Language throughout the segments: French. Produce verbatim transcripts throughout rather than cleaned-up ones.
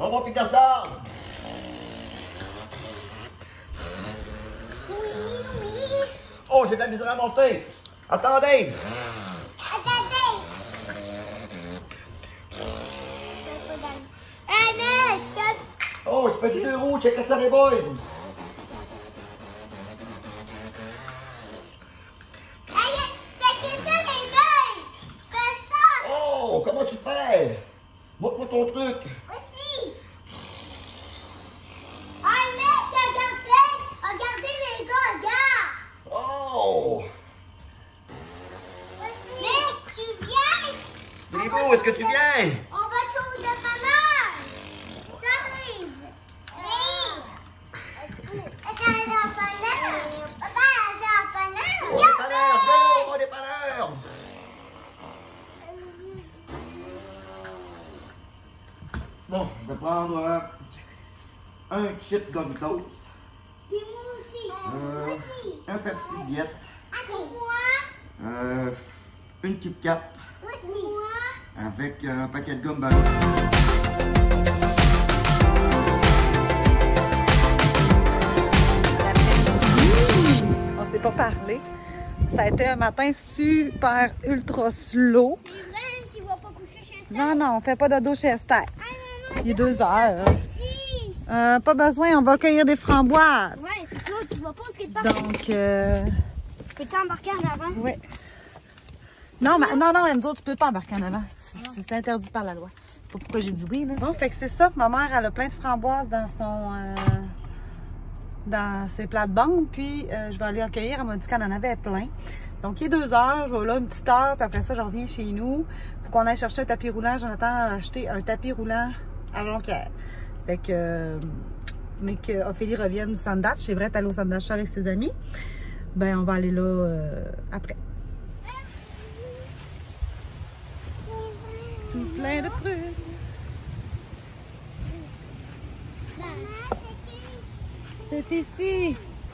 Bon, bon, Picasso! Oh, j'ai de la misère à monter! Attendez! Attendez! Hey, oh, je fais du deux roues, check ça les boys! Oh, comment tu fais? Montre-moi ton truc! Aussi! Ah, mec, regardez! Regardez les gars, regarde! Oh! Mec, tu viens? Philippe, est-ce que tu viens? On va tout de maman! Ça arrive! Oui! Attends, le dépanneur! Papa, le dépanneur! Au dépanneur, go! Au dépanneur! Bon, je vais prendre euh, un chip Doritos. Puis moi aussi! Euh, Moi aussi! un Pepsi Diète. Avec moi! Euh, une Kit Kat. Moi aussi! Moi! Avec un paquet de gomme ballon. On s'est pas parlé. Ça a été un matin super ultra slow. C'est vrai, tu vas pas coucher chez Esther? Non, non, on fait pas de dodo chez Esther. Ah, non, non, Il est deux heures. si! Euh, pas besoin, on va cueillir des framboises. Ouais, c'est ça, tu vas pas au skatepark. Donc, euh, Peux-tu embarquer en avant? oui. Non, mais, non, non, Enzo, tu peux pas embarquer en avant. C'est c'est interdit par la loi. Pas pourquoi j'ai dit oui, là. Bon, fait que c'est ça. Ma mère, elle a plein de framboises dans son... Euh, dans ses plates-bandes. Puis, euh, je vais aller en cueillir. Elle m'a dit qu'elle en avait plein. Donc, il est deux heures. Je vais là une petite heure. Puis après ça, je reviens chez nous. Faut qu'on aille chercher un tapis roulant. Jonathan a acheté un tapis roulant à Jonquière. Fait que... Euh, mais qu'Ophélie revienne du sandwich. C'est vrai, elle est allée au sandwich avec ses amis. Ben, on va aller là euh, après. Tout plein de prunes. C'est ici.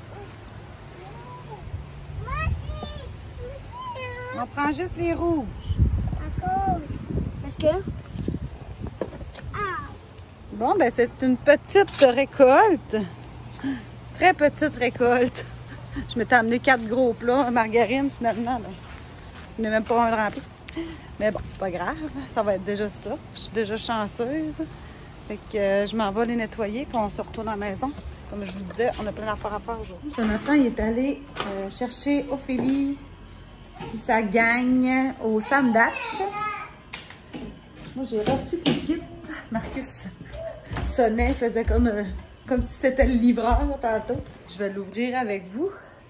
On prend juste les rouges. À cause. Parce que. Ah! Bon, ben c'est une petite récolte. Très petite récolte. Je m'étais amené quatre gros plats, margarine finalement. Ben, je n'ai même pas un de rempli. Mais bon, pas grave, ça va être déjà ça. Je suis déjà chanceuse. Fait que euh, je m'en vais les nettoyer puis on se retourne à la maison. Comme je vous disais, on a plein d'affaires à faire aujourd'hui. Jonathan, il est allé euh, chercher Ophélie puis sa gang au sandwich. Moi, j'ai reçu le kit. Marcus sonnait, faisait comme, euh, comme si c'était le livreur tantôt. Je vais l'ouvrir avec vous.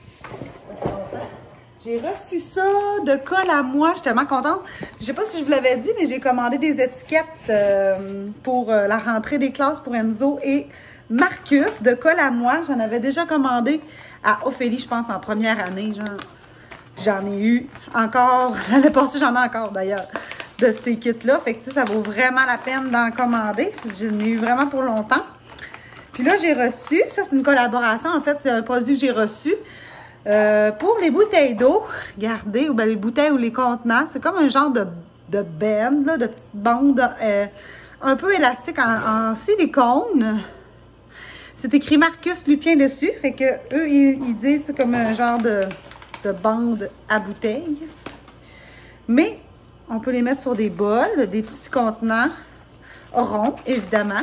J'ai reçu ça de colle à moi. Je suis tellement contente. Je sais pas si je vous l'avais dit, mais j'ai commandé des étiquettes euh, pour euh, la rentrée des classes pour Enzo et Marcus de colle à moi. J'en avais déjà commandé à Ophélie, je pense, en première année. J'en ai eu encore. L'année passée, j'en ai encore d'ailleurs de ces kits-là. Fait que tu sais, ça vaut vraiment la peine d'en commander. J'en ai eu vraiment pour longtemps. Puis là, j'ai reçu. Ça, c'est une collaboration. En fait, c'est un produit que j'ai reçu. Euh, pour les bouteilles d'eau, regardez, ou bien les bouteilles ou les contenants, c'est comme un genre de, de band, là, de petites bandes euh, un peu élastiques en, en silicone. C'est écrit Marcus Lupien dessus, fait que eux, ils, ils disent c'est comme un genre de, de bande à bouteilles. Mais on peut les mettre sur des bols, des petits contenants ronds, évidemment.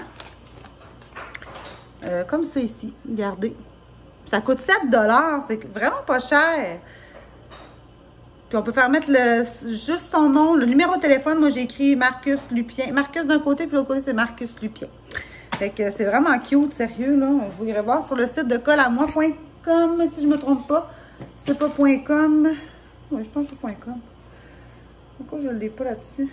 Euh, comme ça ici, regardez. Ça coûte sept dollars, c'est vraiment pas cher. Puis on peut faire mettre le, juste son nom, le numéro de téléphone. Moi, j'ai écrit Marcus Lupien. Marcus d'un côté, puis l'autre côté, c'est Marcus Lupien. Fait que c'est vraiment cute, sérieux, là. Vous irez voir sur le site de colle à moi point com, si je me trompe pas. Si c'est pas .com. Oui, je pense que c'est .com. Pourquoi je ne l'ai pas là-dessus?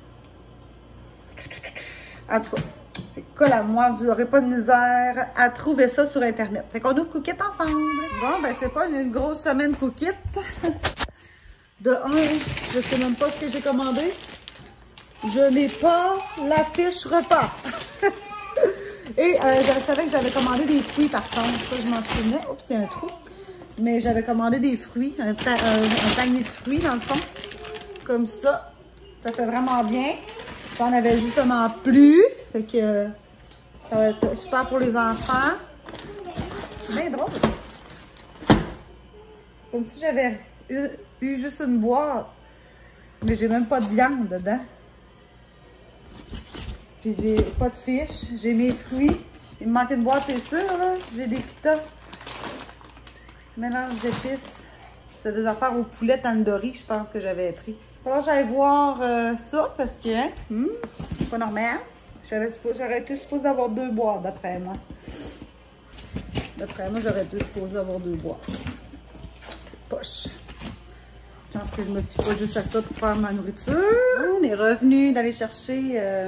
En tout cas. Fait que colle à moi, vous n'aurez pas de misère à trouver ça sur Internet. Fait qu'on ouvre Cookit ensemble. Bon, ben c'est pas une grosse semaine Cookit. De un, je sais même pas ce que j'ai commandé. Je n'ai pas la fiche repas. Et euh, je savais que j'avais commandé des fruits par contre. Ça, je m'en souvenais. Oups, il y a un trou. Mais j'avais commandé des fruits, un, pa un, un panier de fruits dans le fond. Comme ça. Ça fait vraiment bien. J'en avais justement plus. Fait que Ça va être super pour les enfants. C'est bien drôle. C'est comme si j'avais eu, eu juste une boîte. Mais j'ai même pas de viande dedans. Puis j'ai pas de fiches. J'ai mes fruits. Il me manque une boîte, c'est sûr, là. J'ai des pitas. Mélange d'épices. C'est des affaires au poulet tandoori, je pense que j'avais pris. Alors j'allais voir euh, ça parce que, hein, hmm, c'est pas normal. J'aurais été supposée d'avoir deux boîtes, d'après moi. D'après moi, j'aurais été supposée avoir deux boîtes. C'est poche. Je pense que je me fie pas juste à ça pour faire ma nourriture. On est revenu d'aller chercher euh,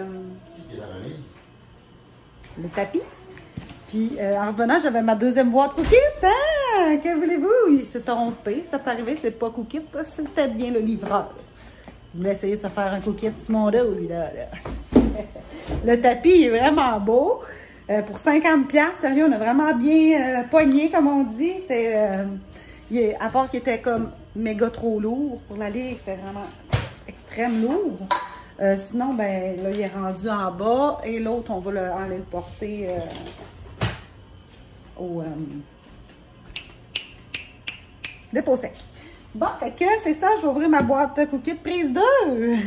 le tapis. Puis euh, en revenant, j'avais ma deuxième boîte Cookit. Hein? Que voulez-vous? Il s'est trompé. Ça peut arriver, c'est pas Cookit. C'était bien le livreur. Il voulait essayer de se faire un Cookit sur mon dos, lui, là. là. Le tapis il est vraiment beau. Euh, pour cinquante dollars, sérieux, on a vraiment bien euh, pogné, comme on dit. C'est, euh, il est, à part qu'il était comme méga trop lourd pour la ligue, c'était vraiment extrême lourd. Euh, sinon, ben là, il est rendu en bas et l'autre, on va le, aller le porter euh, au euh, dépôt sec. Bon, fait que c'est ça, je vais ouvrir ma boîte Cookit prise deux.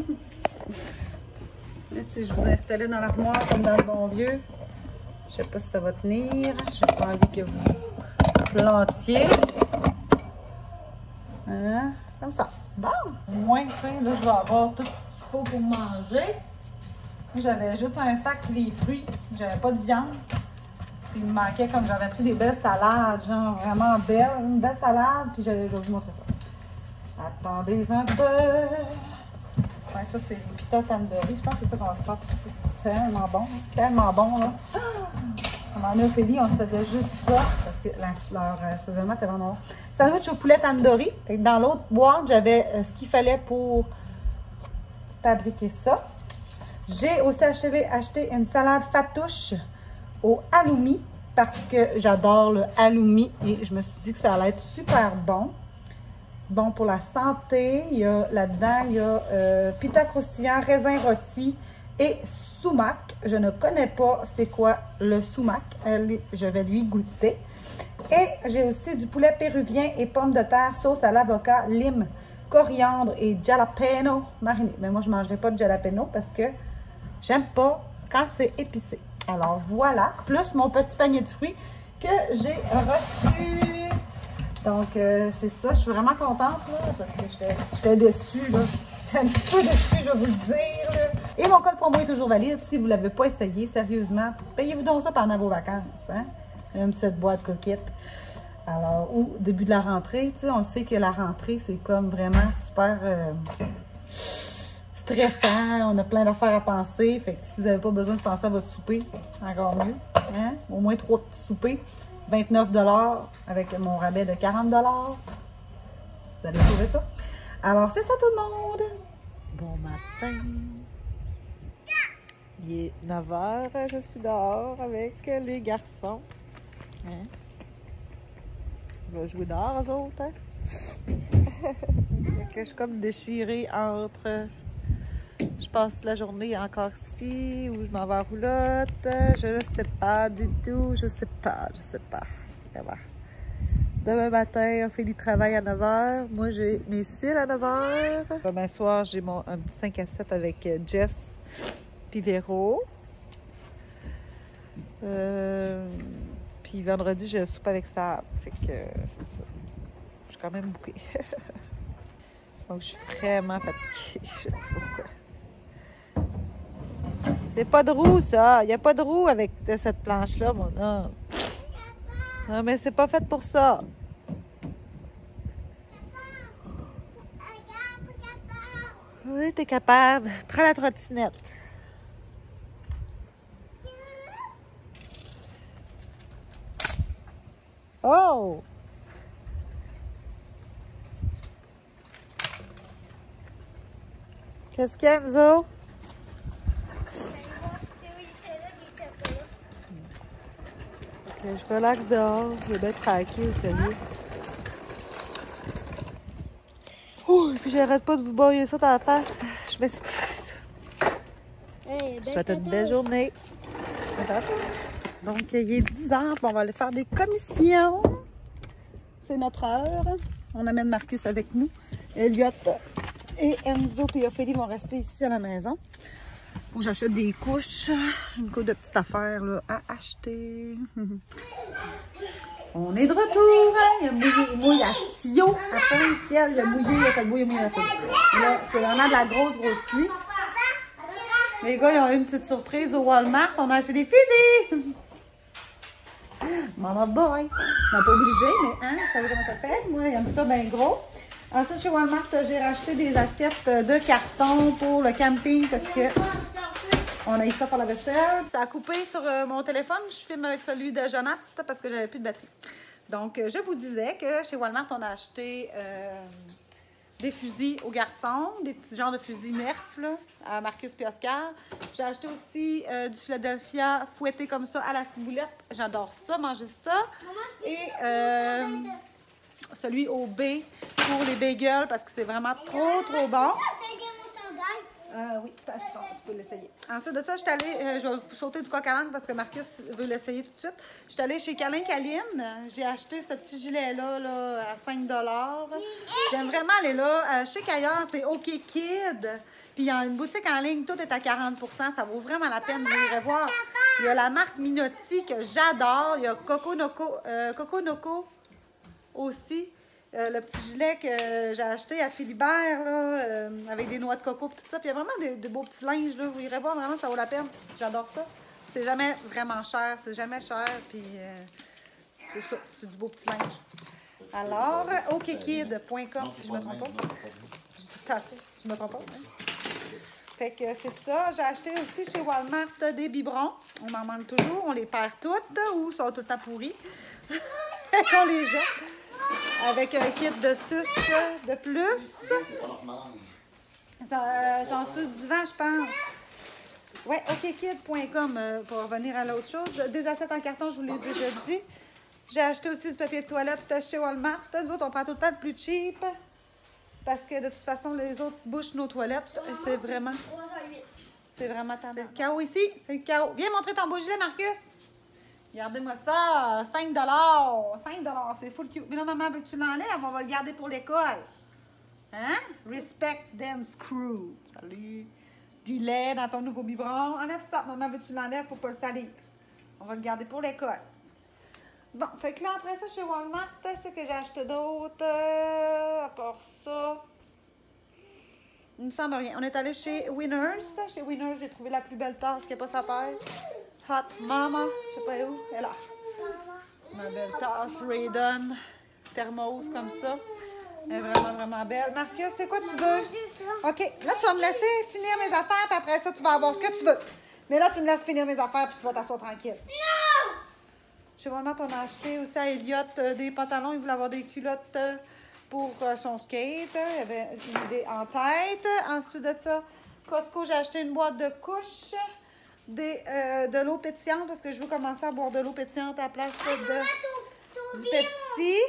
Là, si je vous installais dans l'armoire comme dans le bon vieux, je sais pas si ça va tenir. J'ai pas envie que vous plantiez. Hein? Comme ça. Bon, au moins, tu sais, là, je vais avoir tout ce qu'il faut pour manger. J'avais juste un sac et des fruits. J'avais pas de viande. Puis il me manquait, comme j'avais pris des belles salades, genre vraiment belles. Une belle salade, puis je, je vais vous montrer ça. Attendez un peu. Ouais, ça, c'est les pitas tandoori. Je pense que c'est ça qu'on va se faire. C'est tellement bon. Tellement bon, là. Comme en Ophélie, on se faisait juste ça parce que la, leur assaisonnement était vraiment bon. Sandwich au poulet tandoori. Dans l'autre boîte, j'avais euh, ce qu'il fallait pour fabriquer ça. J'ai aussi acheté, acheté une salade fatouche au halloumi parce que j'adore le halloumi et je me suis dit que ça allait être super bon. Bon pour la santé. Il y a là-dedans, il y a euh, pita croustillant, raisin rôti et sumac. Je ne connais pas c'est quoi le sumac. Je vais lui goûter. Et j'ai aussi du poulet péruvien et pommes de terre, sauce à l'avocat, lime, coriandre et jalapeno mariné. Mais moi, je ne mangerai pas de jalapeno parce que j'aime pas quand c'est épicé. Alors voilà, plus mon petit panier de fruits que j'ai reçu. Donc, euh, c'est ça. Je suis vraiment contente, là, parce que j'étais déçue, là. J'étais un petit peu déçue, je vais vous le dire, là. Et mon code promo est toujours valide. Si vous ne l'avez pas essayé, sérieusement, payez-vous donc ça pendant vos vacances, hein? Une petite boîte Cookit. Alors, au début de la rentrée, tu sais, on sait que la rentrée, c'est comme vraiment super euh, stressant. On a plein d'affaires à penser. Fait que si vous n'avez pas besoin de penser à votre souper, encore mieux, hein? Au moins trois petits soupers. vingt-neuf dollars avec mon rabais de quarante dollars. Vous allez trouver ça. Alors, c'est ça tout le monde. Bon matin. Il est neuf heures, je suis dehors avec les garçons. Hein? Je vais jouer dehors, eux autres. Hein? Je suis comme déchirée entre... Je passe la journée encore ici ou je m'en vais à roulotte. Je ne sais pas du tout. Je sais pas. Je sais pas. Demain matin, on fait du travail à neuf heures. Moi, j'ai mes cils à neuf heures. Demain soir, j'ai mon un petit cinq à sept avec Jess puis Véro. Euh, puis vendredi, j'ai un souper avec Sab. Fait que c'est ça. Je suis quand même bouquée. Donc, je suis vraiment fatiguée. Je sais pas pourquoi. C'est pas de roue, ça. Il n'y a pas de roue avec cette planche-là, mon homme. Non, mais c'est pas fait pour ça. Oui, t'es capable. Prends la trottinette. Oh! Qu'est-ce qu'il y a, Enzo? Okay, je relaxe dehors. Je vais bien tranquille, sérieux. Ouh, puis j'arrête pas de vous bailler ça dans la face. Je m'excuse. Hey, Je vous souhaite une belle journée. Donc, il est dix heures, on va aller faire des commissions. C'est notre heure. On amène Marcus avec nous. Elliot et Enzo et Ophélie vont rester ici à la maison. Faut que j'achète des couches, une couche de petites affaires là, à acheter. On est de retour, hein? Il a mouillé, il mouille à Sio, à plein ciel, il a mouillé, il a fait mouiller, mouiller, mouiller. Là, c'est vraiment de la grosse, grosse pluie. Les gars, ils ont eu une petite surprise au Walmart, on a acheté des fusils! Mama boy! On n'a pas obligé, mais hein, vous savez comment ça fait? Moi, j'aime ça bien gros. Ensuite, chez Walmart, j'ai racheté des assiettes de carton pour le camping parce que on a eu ça pour la vaisselle. Ça a coupé sur euh, mon téléphone. Je filme avec celui de Jonathan parce que j'avais plus de batterie. Donc, euh, je vous disais que chez Walmart, on a acheté euh, des fusils aux garçons, des petits genres de fusils Nerf là, à Marcus et Oscar. J'ai acheté aussi euh, du Philadelphia fouetté comme ça à la ciboulette. J'adore ça, manger ça. Et euh, celui au B pour les bagels parce que c'est vraiment trop, trop bon. Euh, oui, tu peux, acheter ton, tu peux l'essayer. Ensuite de ça, je suis allée, euh, je vais sauter du coq à l'âne parce que Marcus veut l'essayer tout de suite. Je suis allée chez Câlin Caline. J'ai acheté ce petit gilet-là là, à cinq dollars. J'aime vraiment aller là. Euh, je sais qu'ailleurs, c'est OK Kid. Puis il y a une boutique en ligne, tout est à quarante pour cent. Ça vaut vraiment la peine. Vous irez voir. Il y a la marque Minotti que j'adore. Il y a Coco Noco, euh, Coco Noco aussi. Euh, le petit gilet que j'ai acheté à Philibert, là, euh, avec des noix de coco et tout ça. Puis il y a vraiment des, des beaux petits linges, là. Vous irez voir, vraiment, ça vaut la peine. J'adore ça. C'est jamais vraiment cher, c'est jamais cher. Puis euh, c'est ça, c'est du beau petit linge. Alors, okkid point com, si je ne me trompe pas. J'ai tout cassé, si je ne me trompe pas. Hein? Fait que c'est ça. J'ai acheté aussi chez Walmart des biberons. On en manque toujours. On les perd toutes ou sont tout le temps pourris. On les jette. Avec un kit de sucre de plus. C'est en dessous du divan, je pense. Oui, okkid point com euh, pour revenir à l'autre chose. Des assiettes en carton, je vous l'ai déjà dit. J'ai acheté aussi du papier de toilette chez Walmart. Nous autres, on prend tout le temps le plus cheap. Parce que de toute façon, les autres bouchent nos toilettes. Et c'est vraiment... C'est vraiment tendance. C'est le chaos ici. C'est le chaos. Viens montrer ton beau gilet, Marcus. Regardez-moi ça, cinq dollars. cinq dollars, c'est full cute. Mais là, maman, veux que tu l'enlèves? On va le garder pour l'école. Hein? Respect Dance Crew. Salut. Du lait dans ton nouveau biberon. Enlève ça. Maman, veux que tu l'enlèves pour pas le salir? On va le garder pour l'école. Bon, fait que là, après ça, chez Walmart, c'est que j'ai acheté d'autres. Euh, à part ça, il me semble rien. On est allé chez Winners. Chez Winners, j'ai trouvé la plus belle tasse qui n'est pas sa taille. Hot Mama, je sais pas où, elle est là. Ma belle tasse Raiden, thermos comme ça. Elle est vraiment, vraiment belle. Marcus, c'est quoi tu veux? OK, là, tu vas me laisser finir mes affaires, puis après ça, tu vas avoir ce que tu veux. Mais là, tu me laisses finir mes affaires, puis tu vas t'asseoir tranquille. Non! Chez Walmart, on a acheté aussi à Elliot euh, des pantalons. Il voulait avoir des culottes euh, pour euh, son skate. Il avait une idée en tête. Ensuite de ça, Costco, j'ai acheté une boîte de couches. Des, euh, de l'eau pétillante parce que je veux commencer à boire de l'eau pétillante à la place de, du Pepsi.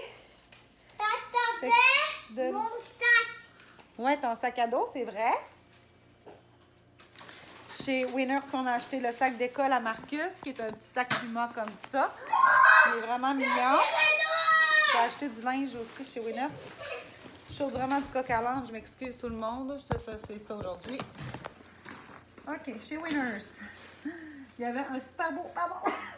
De... Mon sac. Ouais, ton sac à dos, c'est vrai. Chez Winners, on a acheté le sac d'école à Marcus, qui est un petit sac Puma comme ça. Il est vraiment mignon. J'ai acheté du linge aussi chez Winners. Je chose vraiment du coq à l'âne, je m'excuse tout le monde. Ça, ça, c'est ça aujourd'hui. OK, chez Winners. Il y avait un super beau... Pardon!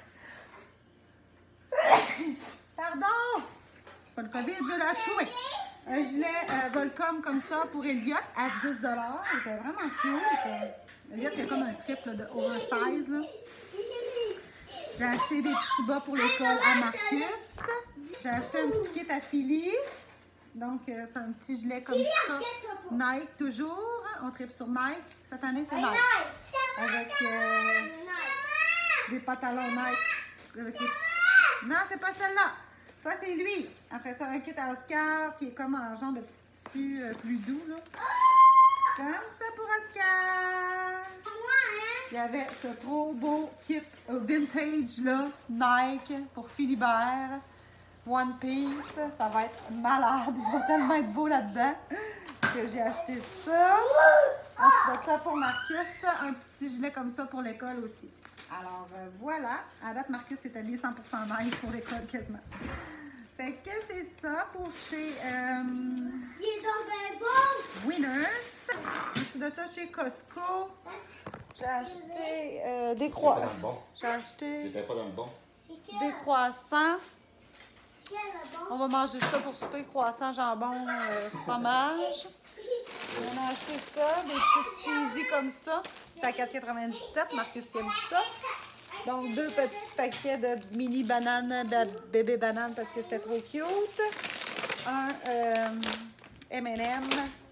Pardon! Pas le COVID, je l'ai acheté. Un gilet euh, Volcom comme ça pour Elliot à dix dollars. Il était vraiment cute. Elliot, il y a comme un triple de oversize. Là. J'ai acheté des petits bas pour l'école à Marcus. J'ai acheté un petit kit à Philly. Donc, euh, c'est un petit gilet comme ça. Nike, toujours. On tripe sur Nike. Cette année, c'est Nike. Avec euh, des pantalons Nike. Avec les... Non, c'est pas celle-là. Ça, c'est lui. Après ça, un kit à Oscar qui est comme un genre de petit tissu euh, plus doux. Là. Comme ça pour Oscar. Il y avait ce trop beau kit euh, vintage là, Nike pour Philibert. One Piece, ça va être malade. Il va tellement être beau là-dedans que j'ai acheté ça. Ensuite, ça pour Marcus, un petit gilet comme ça pour l'école aussi. Alors, euh, voilà. À date, Marcus est habillé cent pour cent nice pour l'école quasiment. Fait que c'est ça pour chez euh, Il est donc bon. Winners. Ensuite de ça, chez Costco, j'ai acheté euh, des Pas croissants. dans le bon. J'ai acheté J'étais pas dans le bon. C'est des quel? croissants. Quel est bon? On va manger ça pour souper, croissants, jambon, euh, fromage. On a acheté ça, des petites cheesy comme ça. C'est à quatre quatre-vingt-dix-sept. Marcus aime ça. Donc, deux petits paquets de mini bananes, ba- bébé bananes parce que c'était trop cute. Un euh, M and M.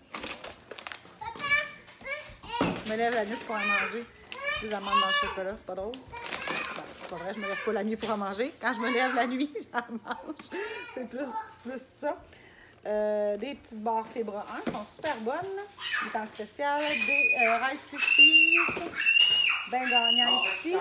Je me lève la nuit pour en manger. Des amandes dans le chocolat, c'est pas drôle. Ben, c'est pas vrai, je me lève pas la nuit pour en manger. Quand je me lève la nuit, j'en mange. C'est plus, plus ça. Euh, des petites barres Fibre un qui sont super bonnes. Des temps spécial. Des euh, Rice Krispies. Ben gagnant ici.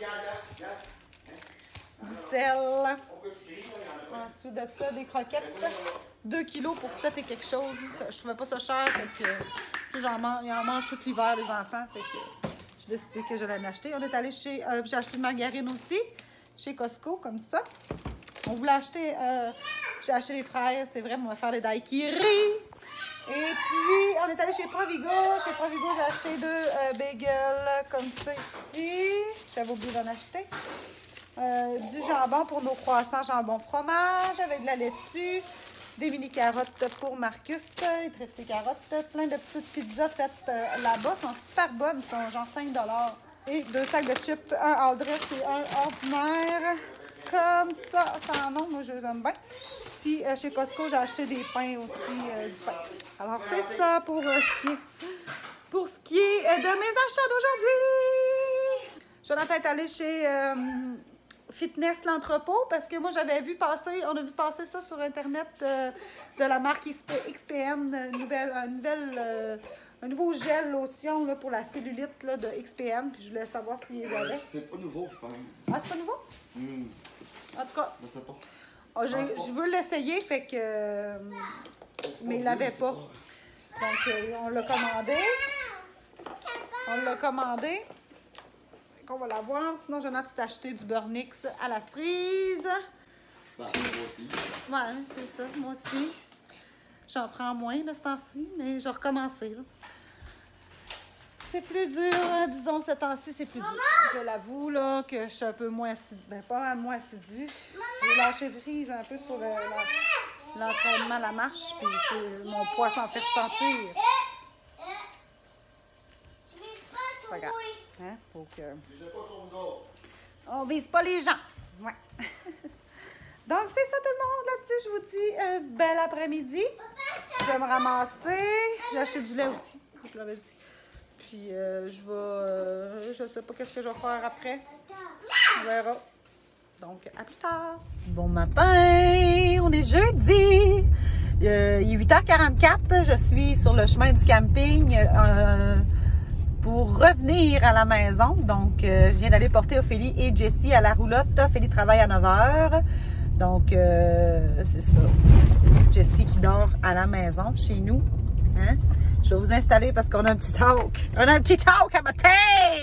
Du sel. Ensuite de ça, des croquettes. deux kilos pour sept et quelque chose. Je trouvais pas ça cher. Fait que j'en mange, ils en mangent tout l'hiver, les enfants. Fait que j'ai décidé que j'allais l'acheter. On est allé chez. Euh, j'ai acheté une margarine aussi. Chez Costco, comme ça. On voulait acheter. Euh, j'ai acheté les fraises. C'est vrai, on va faire les daiquiris. Et puis, on est allé chez Provigo. Chez Provigo, j'ai acheté deux euh, bagels comme ça ici. J'avais oublié d'en acheter. Euh, du jambon pour nos croissants, jambon fromage avec de la laitue. Des mini carottes pour Marcus. Il tripe ses carottes. Plein de petites pizzas faites euh, là-bas. Elles sont super bonnes. Elles sont genre cinq dollars. Et deux sacs de chips. Un all dress et un ordinaire. Comme ça. Sans nom, moi je les aime bien. Puis euh, chez Costco, j'ai acheté des pains aussi, euh, du pain. Alors c'est ça pour, euh, ce qui est, pour ce qui est euh, de mes achats d'aujourd'hui. Jonathan est allé chez euh, Fitness l'entrepôt parce que moi j'avais vu passer, on a vu passer ça sur internet euh, de la marque X P N, une nouvelle, une nouvelle, euh, un nouveau gel lotion là, pour la cellulite là, de X P N. Puis je voulais savoir s'il y avait. C'est pas nouveau, je pense. Ah, c'est pas nouveau? Hmm. En tout cas. Je sais pas. Oh, je, je veux l'essayer, fait que. Euh, mais il l'avait pas. Donc, euh, on l'a commandé. On l'a commandé. On va l'avoir. Sinon, Jonathan s'est acheté du Burnix à la cerise. Ben, moi aussi. Ouais, c'est ça. Moi aussi. J'en prends moins de ce temps-ci, mais je vais recommencer. Là. C'est plus dur, hein, disons, ce temps-ci, c'est plus dur. Je l'avoue, là, que je suis un peu moins assidue. Ben, pas mal moins assidue. J'ai lâché prise un peu sur l'entraînement, la marche, puis mon poids s'en fait ressentir. C'est pas grave. Hein? Faut que... On vise pas les gens. Ouais. Donc, c'est ça tout le monde là-dessus. Je vous dis un bel après-midi. Je vais me ramasser. J'ai acheté du lait aussi, je l'avais dit. Puis euh, je vais, euh, je sais pas qu'est-ce que je vais faire après. On verra. Donc, à plus tard. Bon matin, on est jeudi. Euh, il est huit heures quarante-quatre. Je suis sur le chemin du camping euh, pour revenir à la maison. Donc, euh, je viens d'aller porter Ophélie et Jessie à la roulotte. Ophélie travaille à neuf heures. Donc, euh, c'est ça. Jessie qui dort à la maison, chez nous. Hein? Je vais vous installer parce qu'on a un petit talk. On a un petit talk à matin!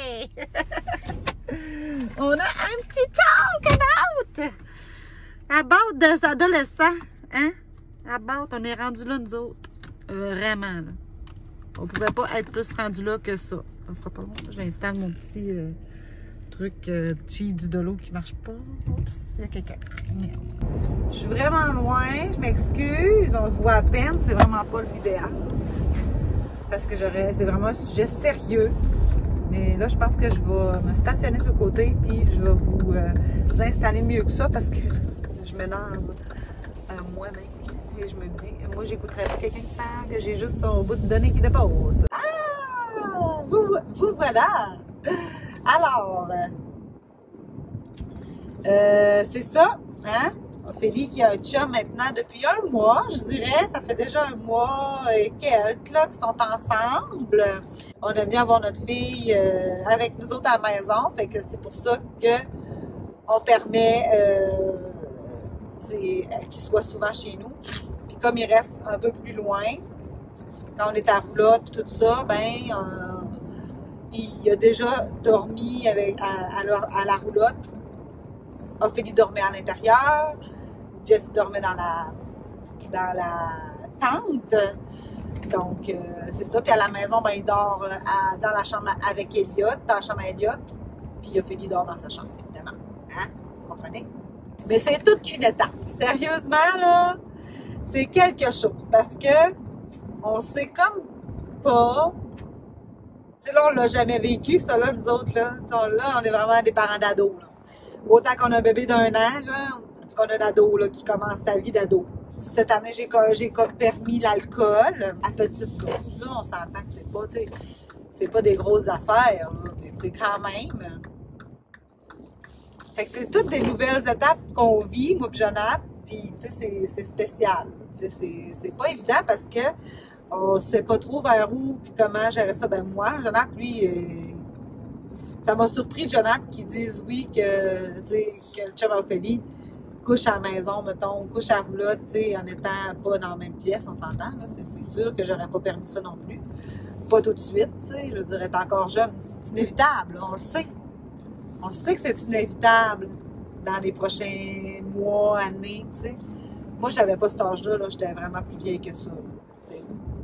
On a un petit talk about! About des adolescents. Hein? About, on est rendu là, nous autres. Vraiment, là. On pouvait pas être plus rendu là que ça. Ça sera pas long. J'installe mon petit euh, truc euh, cheap du dolo qui marche pas. Oups, il y a quelqu'un. Merde. Je suis vraiment loin. Je m'excuse. On se voit à peine. C'est vraiment pas l'idéal. Parce que j'aurais, c'est vraiment un sujet sérieux. Mais là, je pense que je vais me stationner sur le côté puis je vais vous, euh, vous installer mieux que ça parce que je m'énerve à moi-même. Et je me dis, moi, j'écouterais pas quelqu'un qui parle, que j'ai juste son bout de données qui dépose. Ah! Vous, vous voilà! Alors, euh, c'est ça, hein? Ophélie qui a un chum maintenant depuis un mois, je dirais. Ça fait déjà un mois et quelques là, qui sont ensemble. On aime bien avoir notre fille euh, avec nous autres à la maison. Fait que c'est pour ça que on permet euh, qu'il soit souvent chez nous. Puis comme il reste un peu plus loin, quand on est à roulotte et tout ça, ben euh, il a déjà dormi avec, à, à, la, à la roulotte. Ophélie dormait à l'intérieur. Jessie dormait dans la, dans la tente. Donc, euh, c'est ça. Puis à la maison, ben, il dort à, dans la chambre avec Elliot, dans la chambre à Elliot. Puis Ophélie dort dans sa chambre, évidemment. Hein? Vous comprenez? Mais c'est toute qu'une étape. Sérieusement, là, c'est quelque chose. Parce que on sait comme pas. Tu sais, là, on l'a jamais vécu, ça, là, nous autres, là. Là, on est vraiment des parents d'ados, là. Autant qu'on a un bébé d'un an, genre, qu'on a un ado, là, qui commence sa vie d'ado. Cette année, j'ai j'ai permis l'alcool à petite dose, là. On s'entend que c'est pas, tu sais, c'est pas des grosses affaires, là. Mais, tu sais, quand même. Fait que c'est toutes des nouvelles étapes qu'on vit, moi et Jonathan. Puis, tu sais, c'est spécial. Tu sais, c'est pas évident parce que on ne sait pas trop vers où puis comment gérer ça. Ben moi, Jonathan, lui, euh, ça m'a surpris, Jonathan, qui dise oui, que, tu sais, que le chum Ophélie couche à la maison, mettons, couche à la roulotte, tu sais, en étant pas dans la même pièce, on s'entend. C'est sûr que j'aurais pas permis ça non plus. Pas tout de suite, tu sais, je veux dire, être encore jeune, c'est inévitable, on le sait. On le sait que c'est inévitable dans les prochains mois, années, tu sais. Moi, j'avais pas cet âge-là, -là, j'étais vraiment plus vieille que ça. T'sais.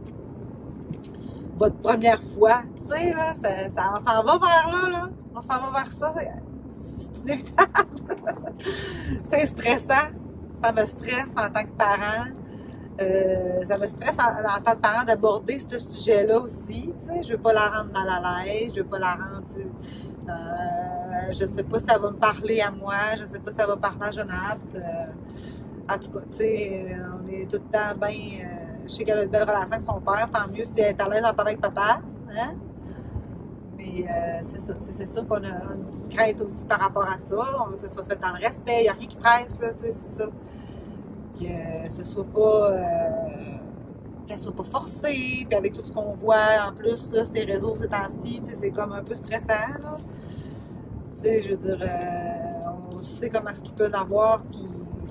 Votre première fois, tu sais, là, ça, ça, on s'en va vers là, là. On s'en va vers ça, c'est inévitable. C'est stressant. Ça me stresse en tant que parent. Euh, ça me stresse en, en tant que parent d'aborder ce sujet-là aussi, tu sais. Je veux pas la rendre mal à l'aise, je veux pas la rendre, euh, je sais pas si ça va me parler à moi, je sais pas si ça va parler à Jonathan. Euh, en tout cas, tu sais, on est tout le temps bien. Euh, je sais qu'elle a une belle relation avec son père, tant mieux si elle est à l'aise d'en parler avec papa. Hein? Mais euh, c'est ça, c'est sûr qu'on a une petite crainte aussi par rapport à ça. On veut que ce soit fait dans le respect, il n'y a rien qui presse, là, tu sais, c'est ça. Que ce soit pas. Euh, qu'elle soit pas forcée, puis avec tout ce qu'on voit en plus, là, ces réseaux ces temps-ci, c'est comme un peu stressant, là. Tu sais, je veux dire, euh, on sait comment est-ce qu'il peut en avoir qui,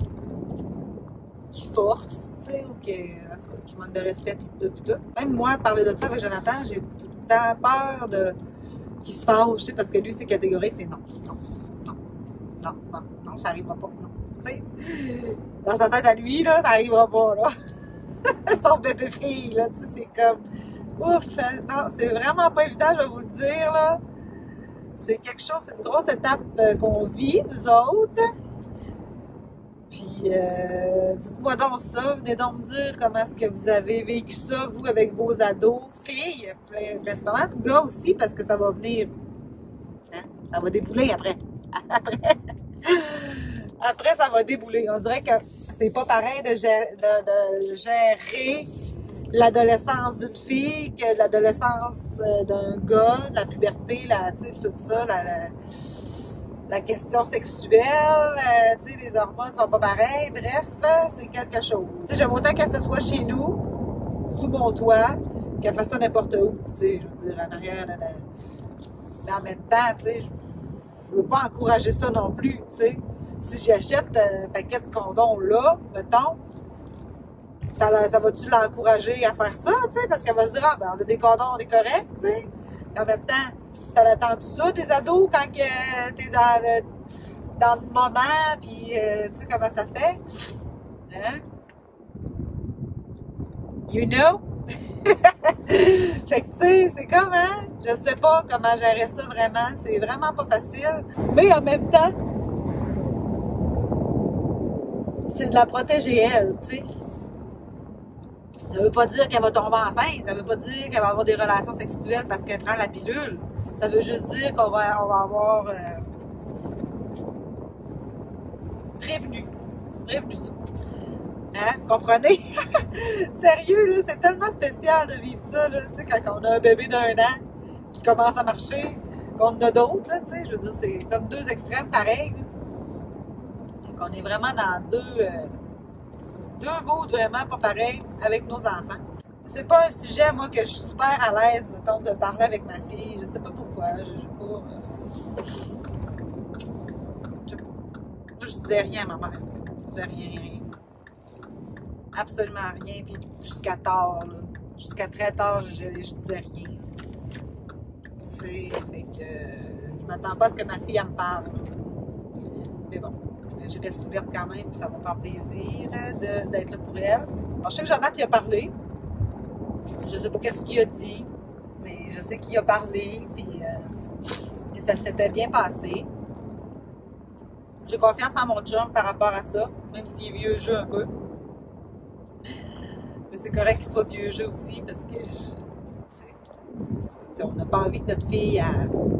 qui force, tu sais, ou qui, en tout cas, qui manque de respect, puis tout, tout, tout. Même moi, parler de ça avec Jonathan, j'ai tout le temps peur de qu'il se fâche, tu sais, parce que lui, c'est catégorique, c'est non, non, non, non, non, non, ça arrivera pas, non. Tu sais, dans sa tête à lui, là, ça arrivera pas, là. Son bébé fille, là, tu sais, c'est comme, ouf, non, c'est vraiment pas évident, je vais vous le dire, là. C'est quelque chose, c'est une grosse étape euh, qu'on vit, nous autres. Puis, euh, dites-moi donc ça, venez donc me dire comment est-ce que vous avez vécu ça, vous, avec vos ados, filles, principalement, gars aussi, parce que ça va venir, hein, ça va débouler après. Après, après, ça va débouler. On dirait que c'est pas pareil de gérer, de, de gérer l'adolescence d'une fille que l'adolescence d'un gars, la puberté, la, tout ça, la, la, la question sexuelle, euh, tu sais, les hormones sont pas pareilles. Bref, c'est quelque chose. Tu sais, j'aime autant qu'elle se soit chez nous, sous mon toit, qu'elle fasse ça n'importe où, tu sais, je veux dire, en arrière, là, là. Mais en même temps, tu sais, je, je veux pas encourager ça non plus, tu sais. Si j'achète un paquet de condoms là, mettons, ça, ça va-tu l'encourager à faire ça, tu sais, parce qu'elle va se dire, ah, ben, on a des condoms, on est correct, tu sais. En même temps, ça l'attend tout ça, des ados, quand euh, t'es dans le, dans le moment, puis, euh, tu sais, comment ça fait. Hein? You know? Fait que, tu sais, c'est comme, hein? Je sais pas comment gérer ça vraiment. C'est vraiment pas facile. Mais en même temps, c'est de la protéger elle, tu sais. Ça veut pas dire qu'elle va tomber enceinte. Ça veut pas dire qu'elle va avoir des relations sexuelles parce qu'elle prend la pilule. Ça veut juste dire qu'on va, on va avoir euh, prévenu. Prévenu ça. Hein? Vous comprenez? Sérieux, là, c'est tellement spécial de vivre ça, là, tu sais, quand on a un bébé d'un an qui commence à marcher, qu'on en a d'autres, là, tu sais, je veux dire, c'est comme deux extrêmes pareils, là. Donc, on est vraiment dans deux, euh, deux modes vraiment pas pareils avec nos enfants. C'est pas un sujet, moi, que je suis super à l'aise, mettons, de parler avec ma fille, je sais pas pourquoi, je sais pas... Euh... Je sais pas. Moi, je disais rien à ma mère, je disais rien, rien, rien. Absolument rien, puis jusqu'à tard, là. Jusqu'à très tard, je, je disais rien. tu sais. Fait que euh, je m'attends pas à ce que ma fille elle me parle. Mais bon, je reste ouverte quand même, puis ça va me faire plaisir d'être là pour elle. Alors, je sais que Jonathan y a parlé. Je sais pas qu'est-ce qu'il a dit, mais je sais qu'il a parlé, puis euh, que ça s'était bien passé. J'ai confiance en mon chum par rapport à ça, même s'il est vieux jeu un peu. Mais c'est correct qu'il soit vieux jeu aussi, parce que on n'a pas envie que notre fille à,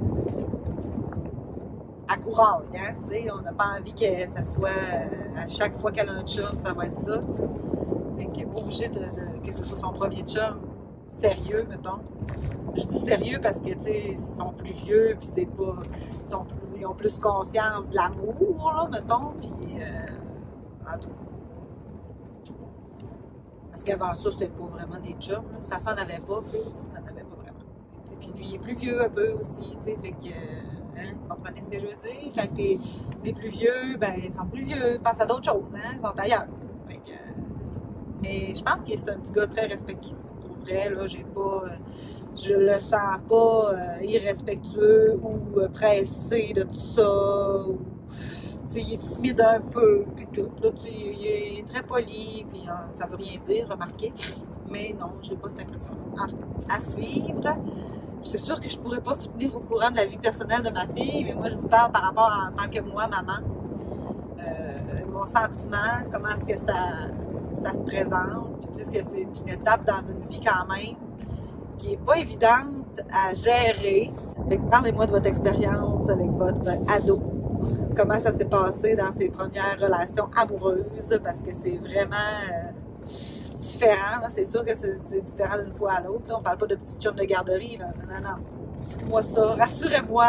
à couraille, hein, t'sais. On n'a pas envie que ça soit à chaque fois qu'elle a un chum, ça va être ça. T'sais. Fait qu'elle n'est pas obligée de, de, que ce soit son premier chum sérieux, mettons. Je dis sérieux parce que, tu sais, ils sont plus vieux, puis c'est pas... Ils, sont plus, ils ont plus conscience de l'amour, là, mettons, puis... Euh, en tout cas. Parce qu'avant ça, c'était pas vraiment des chums. De toute façon, on n'avait pas, puis on n'en avait pas vraiment. T'sais, puis lui, il est plus vieux un peu aussi, tu sais, fait que... Hein, vous comprenez ce que je veux dire? Quand les, les plus vieux, ben, ils sont plus vieux, ils pensent à d'autres choses, hein, ils sont ailleurs. Fait que, c'est ça. Mais je pense que c'est un petit gars très respectueux. Pour vrai, là, j'ai pas... Je le sens pas euh, irrespectueux ou euh, pressé de tout ça. Ou, il est timide un peu, puis tout. Là, il est très poli, puis euh, ça veut rien dire, remarquez. Mais non, j'ai pas cette impression. En tout cas, à suivre. C'est sûr que je pourrais pas vous tenir au courant de la vie personnelle de ma fille, mais moi, je vous parle par rapport à, en tant que moi, maman. Euh, mon sentiment, comment est-ce que ça, ça se présente. Puis, tu sais, c'est une étape dans une vie quand même qui n'est pas évidente à gérer. Fait que parlez-moi de votre expérience avec votre ado. Comment ça s'est passé dans ses premières relations amoureuses, parce que c'est vraiment euh, différent. C'est sûr que c'est différent d'une fois à l'autre. On parle pas de petits chums de garderie. Là. Non, non, non. Dites-moi ça. Rassurez-moi.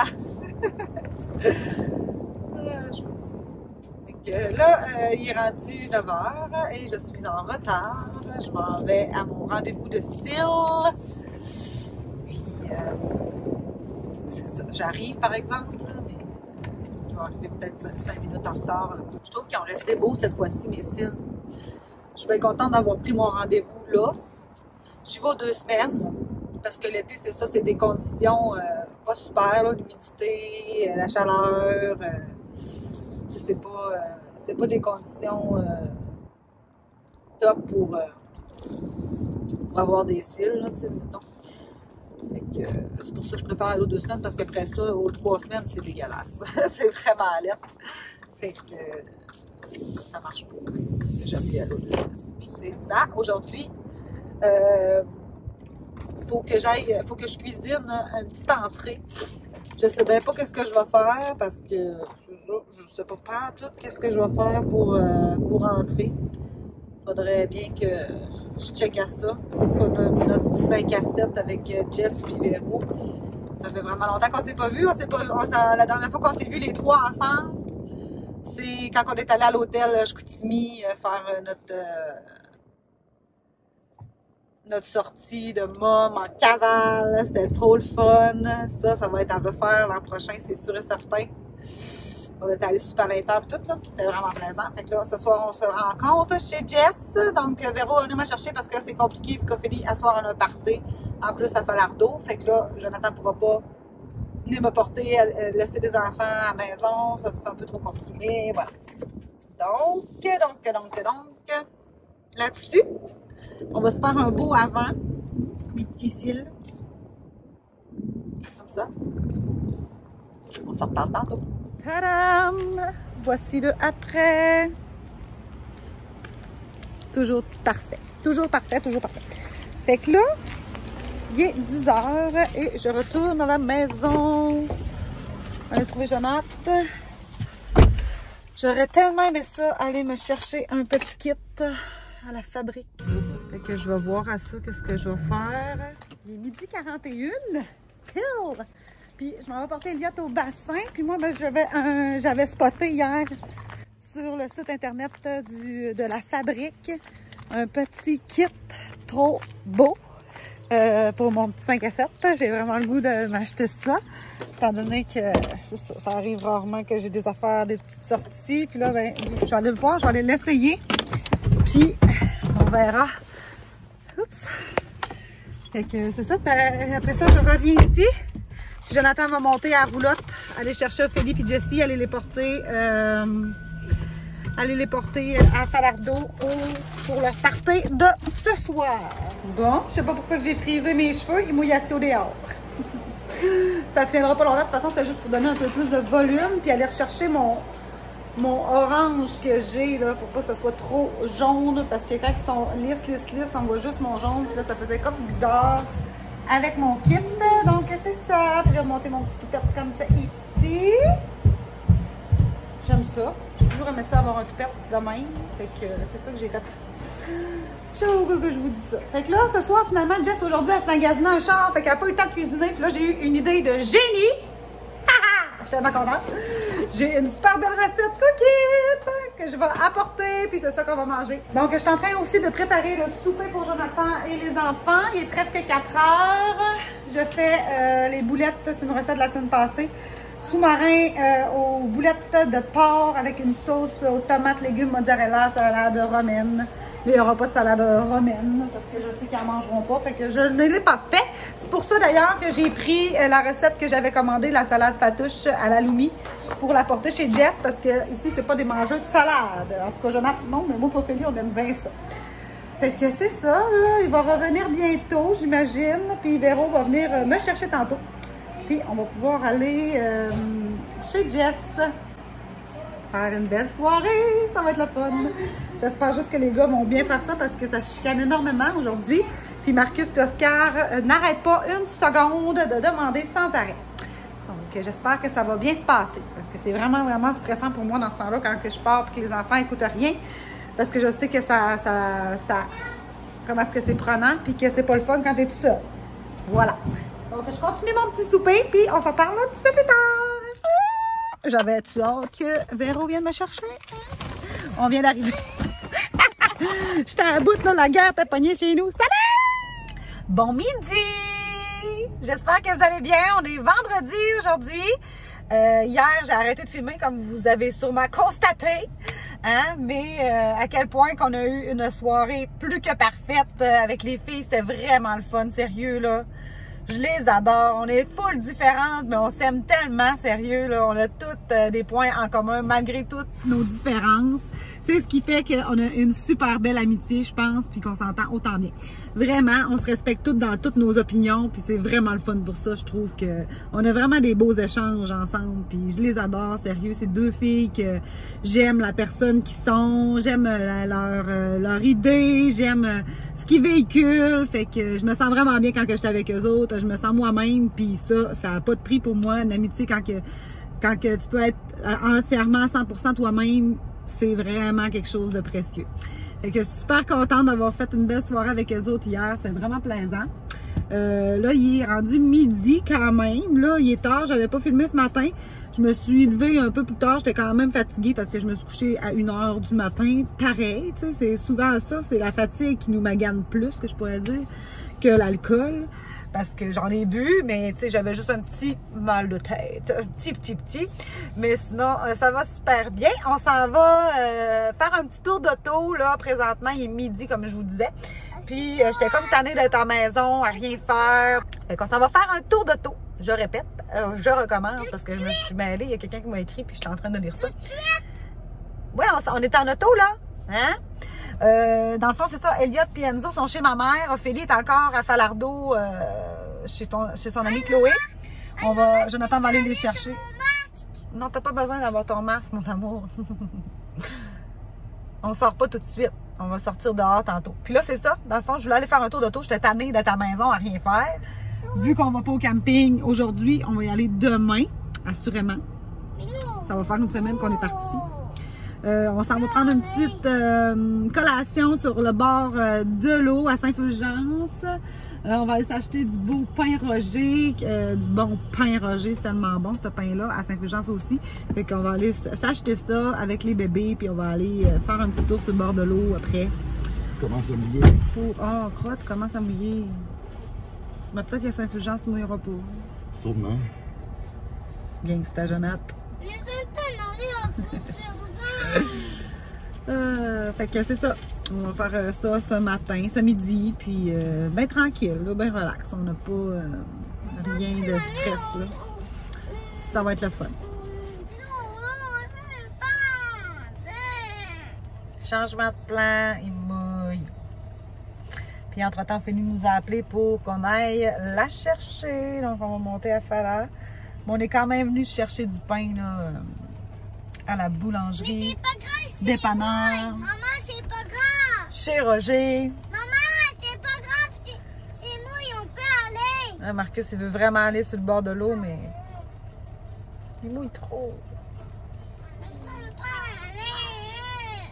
Je vous dis. Que là, euh, il est rendu neuf heures et je suis en retard. Je m'en vais à mon rendez-vous de cils. Euh, c'est ça. J'arrive, par exemple, là, mais je vais arriver peut-être cinq minutes en retard. Je trouve qu'ils ont resté beaux cette fois-ci, mes cils. Je suis bien contente d'avoir pris mon rendez-vous là. J'y vais aux deux semaines, parce que l'été, c'est ça, c'est des conditions euh, pas super, l'humidité, euh, la chaleur. Euh, c'est pas, euh, c'est pas des conditions euh, top pour, euh, pour avoir des cils, là, tu sais, mettons. Fait que euh, c'est pour ça que je préfère aller aux deux semaines, parce qu'après ça, aux trois semaines, c'est dégueulasse. C'est vraiment alerte. Fait que euh, ça marche pas. J'aime bien aller aux deux semaines. Puis c'est ça. Aujourd'hui, euh, faut que j'aille, faut que je cuisine une petite entrée. Je sais bien pas qu'est-ce que je vais faire, parce que je sais pas pas tout qu'est-ce que je vais faire pour, euh, pour entrer. Faudrait bien que je check à ça. Parce qu'on a notre petit cinq à sept avec Jess et Véro. Ça fait vraiment longtemps qu'on s'est pas vus. On s'est pas, on, la dernière fois qu'on s'est vus les trois ensemble, c'est quand on est allé à l'hôtel Chicoutimi faire notre, euh, notre sortie de môme en cavale. C'était trop le fun. Ça, ça va être à refaire l'an prochain, c'est sûr et certain. On est allé super longtemps et tout, là. C'était vraiment plaisant. Fait que là, ce soir, on se rencontre chez Jess. Donc, Véro va venir me chercher parce que c'est compliqué vu qu'Ophélie, à soir, on a un party. En plus, ça fait l'ardo. Fait que là, Jonathan ne pourra pas venir me porter, laisser des enfants à la maison. Ça, c'est un peu trop compliqué. Mais voilà. Donc, donc, donc, donc, là-dessus, on va se faire un beau avant. Des petits cils. Comme ça. On s'en reparle tantôt. Tadam! Voici le après. Toujours parfait. Toujours parfait, toujours parfait. Fait que là, il est dix heures et je retourne à la maison. Aller trouver Jonathan. J'aurais tellement aimé ça, aller me chercher un petit kit à la fabrique. Fait que je vais voir à ça qu'est-ce que je vais faire. Il est midi quarante et une. Pile! Puis je m'en vais porter Elliot au bassin. Puis moi, ben, j'avais spoté hier sur le site internet du, de la fabrique un petit kit trop beau euh, pour mon petit cinq à sept. J'ai vraiment le goût de m'acheter ça. Étant donné que ça, ça arrive rarement que j'ai des affaires, des petites sorties. Puis là, ben, je vais aller le voir, je vais aller l'essayer. Puis on verra. Oups! Fait que c'est ça. Puis après ça, je reviens ici. Jonathan va monter à la roulotte, aller chercher Ophélie et Jessie, aller les porter, euh, aller les porter à Falardeau pour leur party de ce soir. Bon, je sais pas pourquoi j'ai frisé mes cheveux, ils mouillent assis au dehors. Ça tiendra pas longtemps, de toute façon c'était juste pour donner un peu plus de volume puis aller rechercher mon, mon orange que j'ai là pour pas que ça soit trop jaune parce que quand ils sont lisses, lisses, lisses, on voit juste mon jaune puis là ça faisait comme bizarre avec mon kit. Donc c'est ça, puis j'ai remonté mon petit toupette comme ça ici. J'aime ça, j'ai toujours aimé ça avoir un toupette de même, fait que c'est ça que j'ai fait. Je sais pas que je vous dis ça. Fait que là, ce soir, finalement, Jess, aujourd'hui, elle se magasine un char. Fait qu'elle n'a pas eu le temps de cuisiner. Puis là, j'ai eu une idée de génie. Je suis tellement contente. J'ai une super belle recette cookie que je vais apporter. Puis c'est ça qu'on va manger. Donc, je suis en train aussi de préparer le souper pour Jonathan et les enfants. Il est presque quatre heures. Je fais euh, les boulettes. C'est une recette de la semaine passée. Sous-marin euh, aux boulettes de porc avec une sauce aux tomates, légumes, mozzarella, salade romaine. Mais il n'y aura pas de salade romaine parce que je sais qu'ils n'en mangeront pas. Fait que je ne l'ai pas fait. C'est pour ça d'ailleurs que j'ai pris la recette que j'avais commandée, la salade fatouche à la Loumi, pour la porter chez Jess parce que ici, c'est pas des mangeurs de salade. En tout cas, Jonathan, non, mais moi, Ophélie, on aime bien ça. Fait que c'est ça, là. Il va revenir bientôt, j'imagine. Puis Véro va venir me chercher tantôt. Puis on va pouvoir aller euh, chez Jess. Faire une belle soirée, ça va être le fun. J'espère juste que les gars vont bien faire ça parce que ça chicane énormément aujourd'hui. Puis Marcus et Oscar euh, n'arrêtent pas une seconde de demander sans arrêt. Donc j'espère que ça va bien se passer parce que c'est vraiment, vraiment stressant pour moi dans ce temps-là quand que je pars et que les enfants n'écoutent rien. Parce que je sais que ça, ça, ça comment est-ce que c'est prenant puis que c'est pas le fun quand tu es tout seul. Voilà. Donc je continue mon petit souper puis on s'en parle un petit peu plus tard. J'avais-tu hâte que Véro vienne me chercher? On vient d'arriver. J'étais à bout, là, la guerre t'a pogné chez nous. Salut! Bon midi! J'espère que vous allez bien. On est vendredi aujourd'hui. Euh, hier, j'ai arrêté de filmer, comme vous avez sûrement constaté. Hein? Mais euh, à quel point qu'on a eu une soirée plus que parfaite euh, avec les filles. C'était vraiment le fun, sérieux, là. Je les adore. On est full différentes, mais on s'aime tellement, sérieux, là. On a toutes euh, des points en commun, malgré toutes nos différences. C'est ce qui fait qu'on a une super belle amitié, je pense, puis qu'on s'entend autant bien. Vraiment, on se respecte toutes dans toutes nos opinions, puis c'est vraiment le fun pour ça. Je trouve que on a vraiment des beaux échanges ensemble, puis je les adore, sérieux. C'est deux filles que j'aime la personne qu'ils sont, j'aime leur, euh, leur idée, j'aime euh, ce qu'ils véhiculent, fait que je me sens vraiment bien quand que je suis avec eux autres. Je me sens moi-même, puis ça, ça n'a pas de prix pour moi. Une amitié, quand, que, quand que tu peux être entièrement cent pour cent toi-même, c'est vraiment quelque chose de précieux. Fait que je suis super contente d'avoir fait une belle soirée avec eux autres hier. C'était vraiment plaisant. Euh, là, il est rendu midi quand même. Là, il est tard. J'avais pas filmé ce matin. Je me suis levée un peu plus tard. J'étais quand même fatiguée parce que je me suis couchée à une heure du matin. Pareil, tu sais, c'est souvent ça. C'est la fatigue qui nous magane plus, que je pourrais dire, que l'alcool. Parce que j'en ai bu, mais tu sais, j'avais juste un petit mal de tête. Un petit, petit, petit. Mais sinon, euh, ça va super bien. On s'en va euh, faire un petit tour d'auto, là. Présentement, il est midi, comme je vous disais. Puis, euh, j'étais comme tannée d'être à la maison, à rien faire. Fait qu'on s'en va faire un tour d'auto. Je répète, euh, je recommence parce que je me suis mêlée. Il y a quelqu'un qui m'a écrit, puis j'étais en train de lire ça. Ouais, on, on est en auto, là. Hein? Euh, dans le fond, c'est ça, Elliot et Enzo sont chez ma mère. Ophélie est encore à Falardeau euh, chez, ton, chez son amie Chloé. On va, Jonathan va aller les chercher. Non, t'as pas besoin d'avoir ton masque, mon amour. On sort pas tout de suite. On va sortir dehors tantôt. Puis là, c'est ça. Dans le fond, je voulais aller faire un tour d'auto. J'étais tannée d'être à la maison à rien faire. Vu qu'on va pas au camping aujourd'hui, on va y aller demain, assurément. Ça va faire une semaine qu'on est parti. Euh, on s'en va prendre une petite euh, collation sur le bord euh, de l'eau à Saint-Fulgence. Euh, on va aller s'acheter du beau pain Roger, euh, du bon pain Roger, c'est tellement bon ce pain-là, à Saint-Fulgence aussi. Fait qu'on va aller s'acheter ça avec les bébés, puis on va aller euh, faire un petit tour sur le bord de l'eau après. Commence à mouiller. Oh, oh crotte, commence à mouiller. Mais peut-être qu'à Saint-Fulgence, il ne mouillera pas. Sûrement. Gangsta Jonathan. Euh, fait que c'est ça. On va faire euh, ça ce matin, ce midi, puis euh, bien tranquille, là, bien relax. On n'a pas, euh, Rien de stress, là. Ça va être le fun. Changement de plan, il mouille. Puis entre-temps, Fanny nous a appelé pour qu'on aille la chercher. Donc, on va monter à Fala. Mais on est quand même venu chercher du pain, là, à la boulangerie. Mais c'est pas grave, c'est dépanneur. moi. Maman, c'est pas grave. Chez Roger. Maman, c'est pas grave, c'est c'est mouille, on peut aller. Ah, Marcus, il veut vraiment aller sur le bord de l'eau, mais il mouille trop. On peut aller.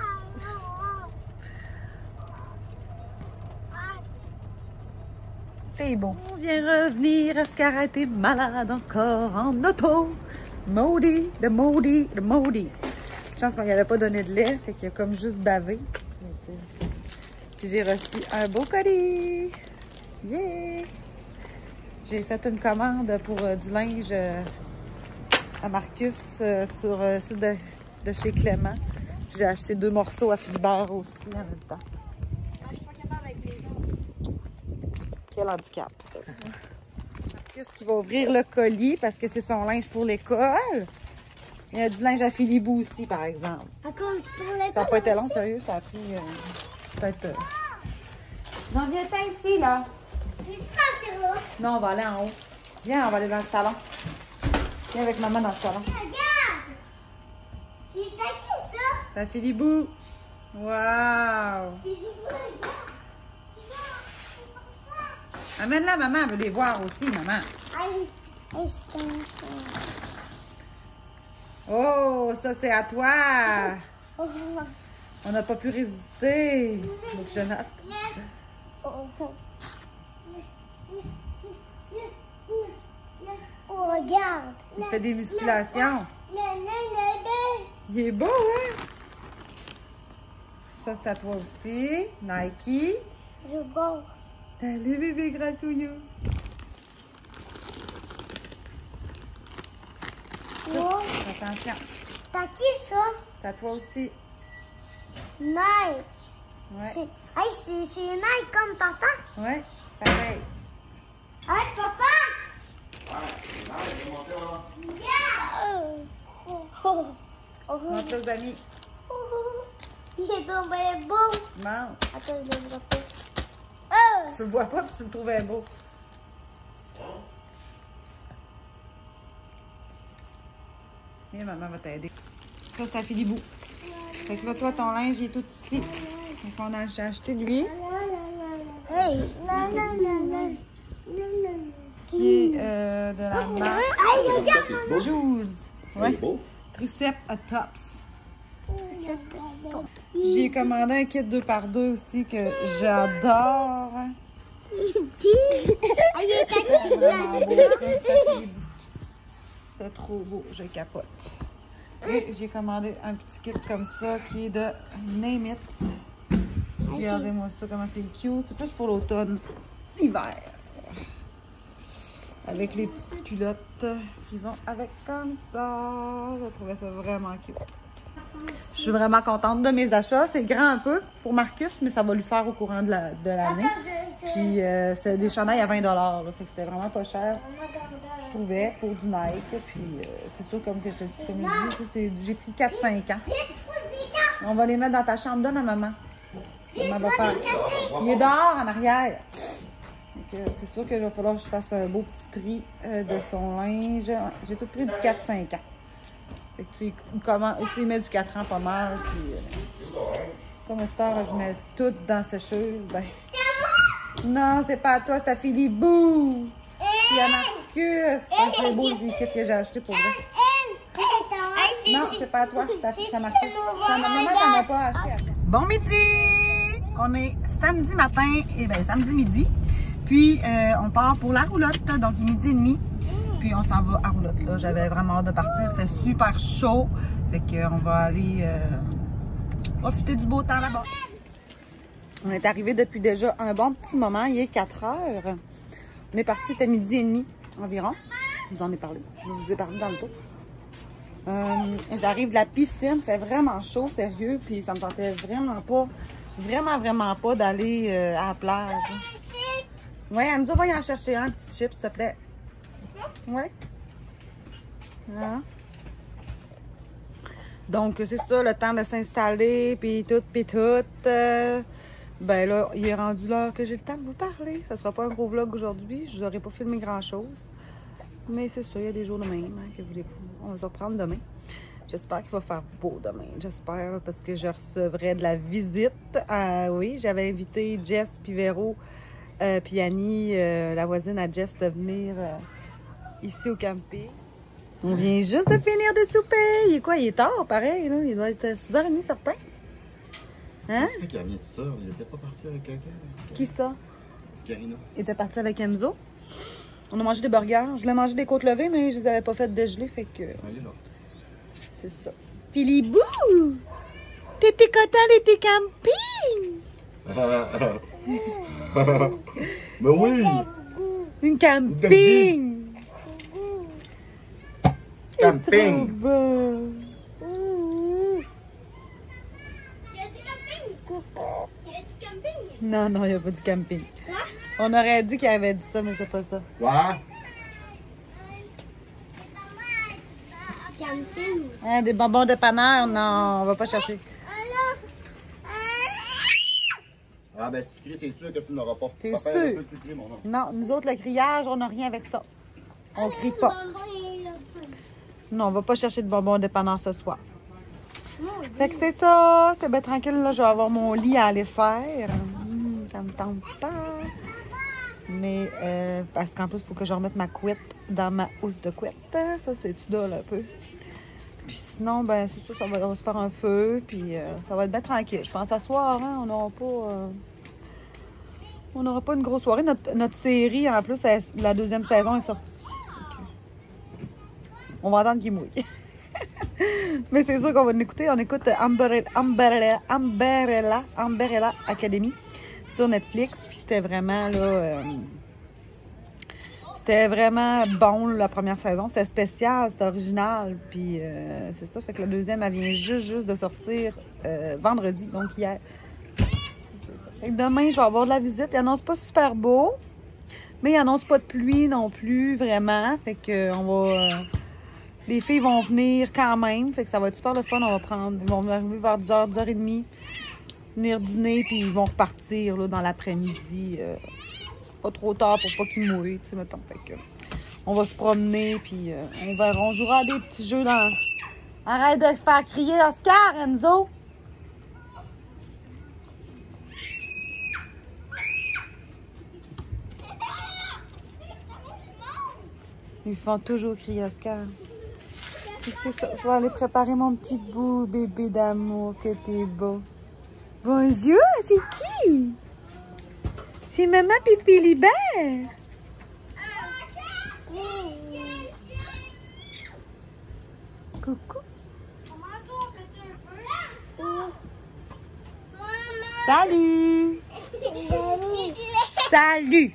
T'es beau. On vient revenir, Oscar a été malade encore en auto. Maudit, de maudit, de maudit. Je pense qu'on lui avait pas donné de lait, fait qu'il a comme juste bavé. Puis j'ai reçu un beau colis. Yeah! J'ai fait une commande pour euh, du linge euh, à Marcus euh, sur euh, le site de, de chez Clément. J'ai acheté deux morceaux à Philibert aussi en même temps. Je suis pas capable avec les autres. Quel handicap. Marcus qui va ouvrir le colis parce que c'est son linge pour l'école. Il y a du linge à Philibou aussi, par exemple. À cause pour les Ça n'a pas été long, sérieux, ça a pris euh, peut-être... Euh... Non, viens t'en ici, là. Je suis pas sûre. Non, on va aller en haut. Viens, on va aller dans le salon. Viens avec maman dans le salon. Regarde. C'est qui ça? T'as Philibou. Waouh! C'est du regarde. Amène-la, maman, elle veut les voir aussi, maman. Aïe, extension. Oh, ça, c'est à toi. Oh, On n'a pas pu résister. Faut que je note. oh, oh. Oh, regarde. Il fait des musculations. Il est beau, hein? Ça, c'est à toi aussi. Nike. Je vois. Salut, bébé grassouillou. Ça, Oh, attention. t'as qui ça? C'est à toi aussi. Nike. Ouais. C'est hey, c'est- c'est Nike comme papa? Ouais, pareil. Hey, papa! Ouais, allez, je vais monter, là. Yeah! Oh, oh, oh, Montre aux amis. oh. Il est tombé beau. Mange. Attends, je le vois pas. Oh! Tu le vois pas puis tu le trouvais beau. Viens, maman va t'aider. Ça, c'est à Philibou. Fait que là, toi, ton linge, il est tout ici. Donc, on a j'ai acheté lui, Hey! Non, non, non, non. qui est euh, de la marque Hey, regarde, maman! Jules. Il Ouais. est beau. Triceps à Tops. C'est bon. J'ai commandé un kit deux par deux aussi que j'adore. Ah, il est C'est vraiment beau, ça, c'est à Philibou. C'est trop beau, je capote. Et j'ai commandé un petit kit comme ça qui est de Name It. Regardez-moi ça, comment c'est cute. C'est plus pour l'automne, l'hiver. Avec les petites culottes qui vont avec comme ça. Je trouvais ça vraiment cute. Je suis vraiment contente de mes achats. C'est grand un peu pour Marcus, mais ça va lui faire au courant de la- de l'année. Attends, je sais. Puis euh, c'est des chandails à vingt dollars. Fait que c'était vraiment pas cher, je trouvais, pour du Nike. Puis euh, c'est sûr, comme que je te dis, comme je dis, ça, c'est- j'ai pris quatre cinq ans. Vite, pousse des cartes. On va les mettre dans ta chambre. Donne à maman. Maman va faire. Il est dehors, en arrière. Fait que c'est sûr qu'il va falloir que je fasse un beau petit tri euh, de son linge. J'ai tout pris du quatre cinq ans. Fait que tu, y- comment, tu y mets du quatre ans pas mal. Puis, euh, comme cette heure, je mets tout dans la sécheuse. Ben, non, c'est pas à toi, c'est à Philibou. Puis à Marcus. Ça, c'est beau, le kit que j'ai acheté pour vrai. Non, c'est pas à toi, c'est à, c'est à Marcus. Ta maman t'en a pas acheté. Bon midi! On est samedi matin, et bien samedi midi. Puis euh, on part pour la roulotte, donc il est midi et demi. Puis on s'en va à roulotte. Là, j'avais vraiment hâte de partir. Il fait super chaud. Fait qu'on va aller euh, profiter du beau temps là-bas. On est arrivé depuis déjà un bon petit moment. Il est quatre heures. On est parti, c'était midi et demi environ. Je vous en ai parlé. Je vous ai parlé dans le tour. Euh, J'arrive de la piscine, il fait vraiment chaud, sérieux, puis ça me tentait vraiment pas, vraiment, vraiment pas d'aller euh, à la plage. Ouais, Enzo, va y en chercher un, petit chip, s'il te plaît. Ouais. Voilà. Donc, c'est ça, le temps de s'installer, puis tout, puis tout. Euh, ben là, il est rendu l'heure que j'ai le temps de vous parler. Ça sera pas un gros vlog aujourd'hui. Je n'aurai pas filmé grand-chose. Mais c'est ça, il y a des jours de même, hein, que voulez-vous. On va se reprendre demain. J'espère qu'il va faire beau demain. J'espère, parce que je recevrai de la visite. Euh, oui, j'avais invité Jess puis Véro, euh, puis Annie, euh, la voisine à Jess, de venir euh, ici au camping. On vient juste de finir de souper. Il est quoi? Il est tard, pareil, là. Il doit être six heures trente, certain. Hein? C'est qui vient de ça? Il était pas parti avec quelqu'un? Qui ça? Scarina. Il était parti avec Enzo. On a mangé des burgers. Je voulais manger des côtes levées, mais je les avais pas faites dégeler, fait que... Allez là. C'est ça. Philibou! T'étais content d'été camping? Mais oui! Une camping! Camping! Trop beau. Y a du camping? Y a du camping? Non, non, il n'y a pas du camping. Quoi? On aurait dit qu'il avait dit ça, mais c'est pas ça. Quoi? Camping. Hein, des bonbons dépanneurs? Non, on va pas chercher. Ah ben si tu cries, c'est sûr que tu n'auras pas. T'es Papa, sûr? un peu plus crie, mon nom. Non, nous autres, le criage, on n'a rien avec ça. On crie pas. Non, on va pas chercher de bonbons dépanneurs ce soir. Fait que c'est ça, c'est bien tranquille, là, je vais avoir mon lit à aller faire. Hum, ça me tente pas. Mais, euh, parce qu'en plus, il faut que je remette ma couette dans ma housse de couette. Ça, c'est-tu dole un peu. Puis sinon, ben, c'est ça, ça va, on va se faire un feu, puis euh, ça va être bien tranquille. Je pense à soir, hein, on n'aura pas... Euh, on n'aura pas une grosse soirée. Notre, notre série, en plus, elle, la deuxième saison est sortie. On va attendre qu'il mouille. Mais c'est sûr qu'on va l'écouter. On écoute Umbrella, Umbrella, Umbrella, Umbrella Academy sur Netflix. Puis c'était vraiment, là... Euh, c'était vraiment bon, la première saison. C'était spécial, c'était original. Puis euh, c'est ça. Fait que la deuxième, elle vient juste, juste de sortir euh, vendredi, donc hier. Fait que demain, je vais avoir de la visite. Il annonce pas super beau, mais il annonce pas de pluie non plus, vraiment. Fait que on va... Euh, les filles vont venir quand même, fait que ça va être super le fun. On va prendre, ils vont arriver vers dix heures, dix heures trente, venir dîner, puis ils vont repartir là, dans l'après-midi. Euh, pas trop tard pour pas qu'ils mouillent, tu sais, mettons. Fait que, on va se promener, puis euh, on verra. On jouera à des petits jeux dans... Arrête de faire crier Oscar, Enzo! Ils font toujours crier Oscar. C'est ça, je vais aller préparer mon petit bout, bébé d'amour, que t'es beau. Bonjour, c'est qui? C'est maman puis Philibert. Coucou. Salut. Salut.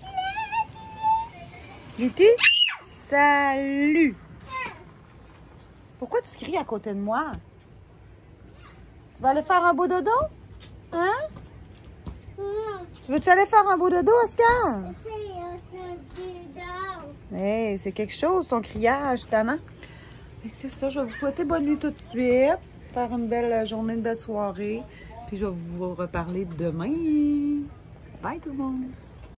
L'été? Salut. Pourquoi tu cries à côté de moi? Tu vas aller faire un beau dodo? Hein? Tu veux-tu aller faire un beau dodo, Oscar? Hey, c'est quelque chose, son criage, tannant. C'est ça, je vais vous souhaiter bonne nuit tout de suite. Faire une belle journée, une belle soirée. Puis je vais vous reparler demain. Bye tout le monde!